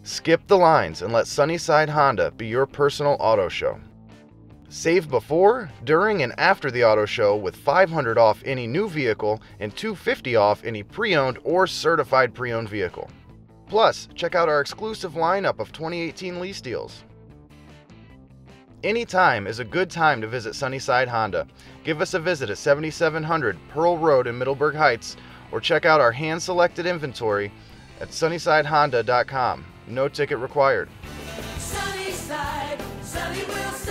Skip the lines and let Sunnyside Honda be your personal auto show. Save before, during, and after the auto show with $500 off any new vehicle and $250 off any pre-owned or certified pre-owned vehicle. Plus, check out our exclusive lineup of 2018 lease deals. Anytime is a good time to visit Sunnyside Honda. Give us a visit at 7700 Pearl Road in Middleburg Heights, or check out our hand-selected inventory at sunnysidehonda.com. No ticket required. Sunnyside, sunny will